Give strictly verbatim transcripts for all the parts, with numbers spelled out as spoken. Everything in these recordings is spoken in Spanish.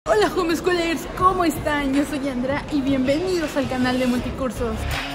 Hola homeschoolers, ¿cómo están? Yo soy Andrea y bienvenidos al canal de Multicursos.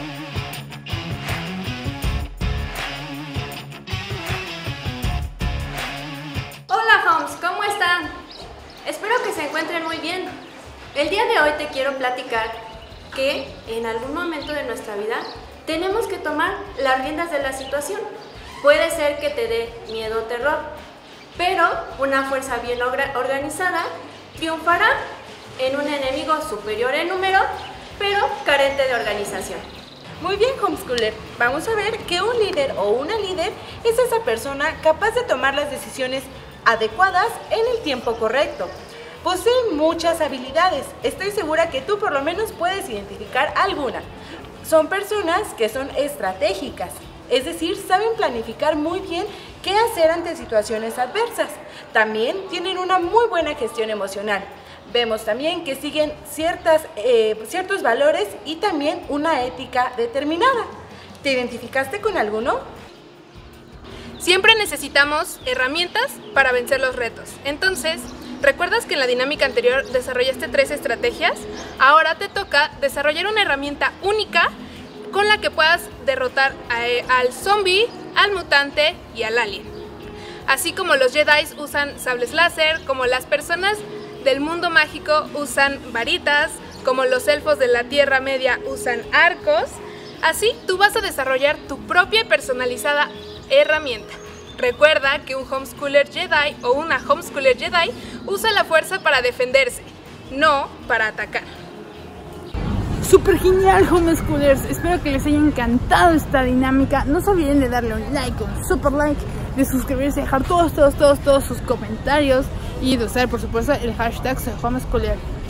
Hola homes, ¿cómo están? Espero que se encuentren muy bien. El día de hoy te quiero platicar que en algún momento de nuestra vida tenemos que tomar las riendas de la situación. Puede ser que te dé miedo o terror, pero una fuerza bien organizada triunfará en un enemigo superior en número, pero carente de organización. Muy bien, homeschooler. Vamos a ver que un líder o una líder es esa persona capaz de tomar las decisiones adecuadas en el tiempo correcto. Posee muchas habilidades. Estoy segura que tú por lo menos puedes identificar alguna. Son personas que son estratégicas, es decir, saben planificar muy bien qué hacer ante situaciones adversas. También tienen una muy buena gestión emocional. Vemos también que siguen ciertas, eh, ciertos valores y también una ética determinada. ¿Te identificaste con alguno? Siempre necesitamos herramientas para vencer los retos. Entonces, ¿recuerdas que en la dinámica anterior desarrollaste tres estrategias? Ahora te toca desarrollar una herramienta única con la que puedas derrotar a, al zombie, al mutante y al alien. Así como los Jedi usan sables láser, como las personas del mundo mágico usan varitas, como los elfos de la Tierra Media usan arcos, así tú vas a desarrollar tu propia personalizada herramienta. Recuerda que un homeschooler Jedi o una homeschooler Jedi usa la fuerza para defenderse, no para atacar. Súper genial, homeschoolers. Espero que les haya encantado esta dinámica. No se olviden de darle un like, un super like, de suscribirse, dejar todos, todos, todos, todos sus comentarios y de usar, por supuesto, el hashtag soy homeschooler.